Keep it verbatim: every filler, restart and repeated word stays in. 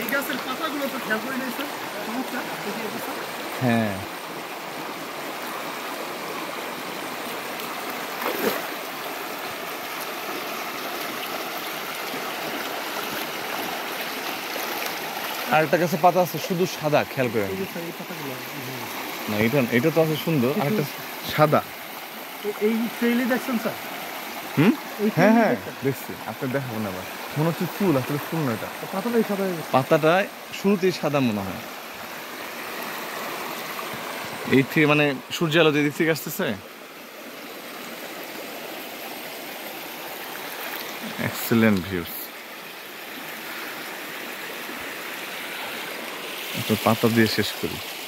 গাছের পাতাগুলো তো খেয়াল করে নিয়েছেন চমৎকার। হ্যাঁ আর একটা গাছে পাতা আছে শুধু সাদা, খেয়াল করে না, এটা এটা তো আছে সুন্দর, আর একটা সাদা। এই ট্রেইলে দেখছেন স্যার? হুম হ্যাঁ হ্যাঁ দেখছি, আপনি দেখাবো না আবার, মনে হচ্ছে ফুল, আসলে ফুল না, এটা পাতাটাই সাদা। পাতাটা শুরুতেই সাদা মনে হয়। এই থেকে মানে সূর্য আলো দিক থেকে আসতেছে। Excellent views. পাতা দিয়ে শেষ করি।